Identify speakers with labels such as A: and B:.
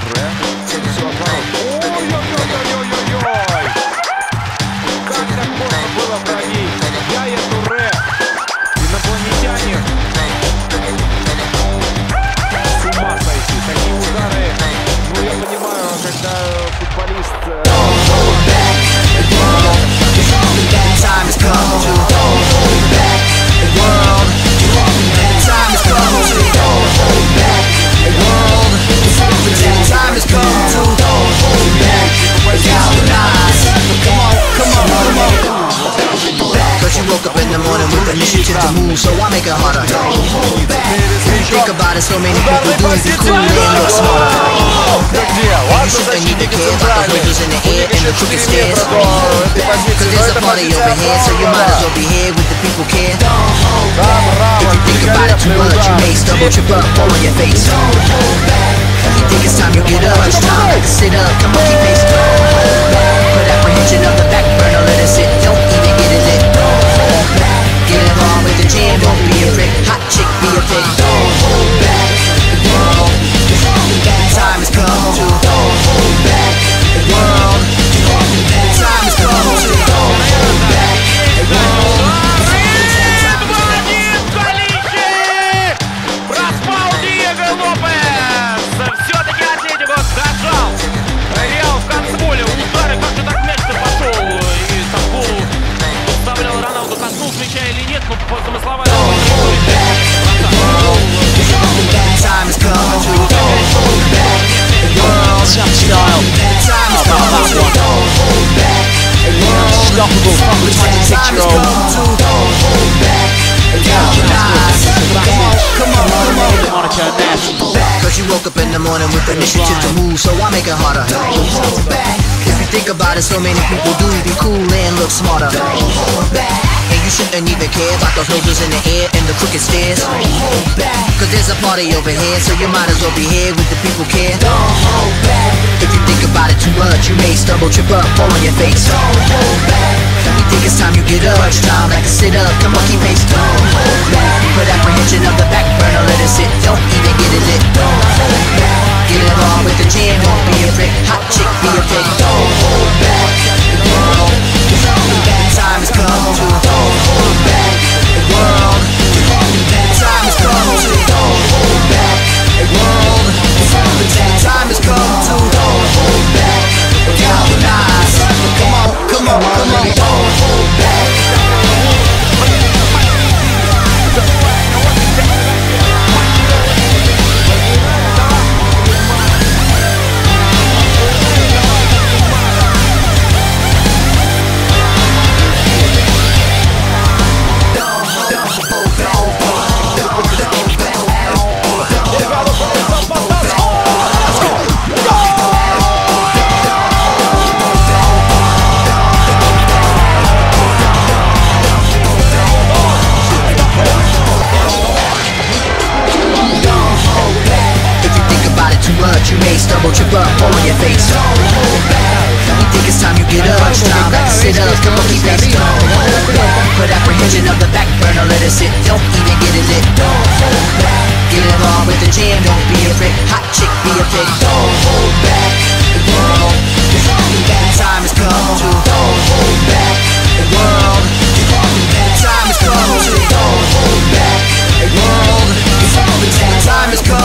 A: Туре. Все отворот. Ой-ой-ой-ой-ой-ой! Как так можно было пробить? Яя Туре. Инопланетяне. С ума сойти. Такие удары. Ну, я понимаю, когда футболист...
B: Time has come to don't hold back the world. Time has come to don't hold back the world. Time has come to don't hold back the galvanize. Come on, come on, come on. Cause you woke up in the morning with initiative to move, so I make it harder. Don't hold back. Think about it, so many people do it cool and look smarter. You shouldn't need to care about the windows in the air and the crooked stairs. Cause there's a party over here, so you might as well be here with the people care. If you think about it too much, you may stumble, trip up, fall on your face. You think it's time you get up, it's time to sit up, come on, keep pace. Put apprehension on the back burner, let it sit, don't even get it lit. Get involved with the jam, don't be a prick, hot chick, be a pig. Don't hold back the world. Time has come to don't hold back the world. Time has come to don't hold back the world.
A: Проспал Диего Лопес. Все-таки Атлетико дожал. Реал в конце удары. Как же так мяч-то пошел? И там голову подставлял Роналду. Коснулся мяча или нет? Ну, по замысловой.
B: Time has come to don't hold back the world.
C: Some style.
B: Time has come
C: that
B: to
C: one.
B: don't hold back the world.
C: Unstoppable from the 26-year-old. Monaco Neff.
B: Cause you woke up in the morning with initiative to move, so I make it harder. If you think about it, so many people do be cool and look smarter. And you shouldn't even care about those noses in the air and the crooked stairs. Cause there's a party over here, so you might as well be here with the people care. If you think about it too much, you may stumble, trip up, fall on your face. You think it's time you get up, it's time like to sit up, come on, keep pace. Put apprehension on the back burner, let it sit, don't even get it lit. Get involved with the jam, don't be a prick, hot chick, be a pig. Don't hold back the world. Time has come to don't hold back the world. Time has come to don't hold back the world. Time has come to don't hold back the galvanize. Come on, come on, come on. Don't hold back. You may stumble, trip up, fall on your face. You think it's time you get up, it's time like to sit up, come on, keep pace. Put apprehension on the back burner, let it sit, don't even get it lit. Get involved with the jam, don't be a prick, hot chick, be a pig. Don't hold back the world. Time has come to don't hold back the world. Time has come to don't hold back the world. Time has come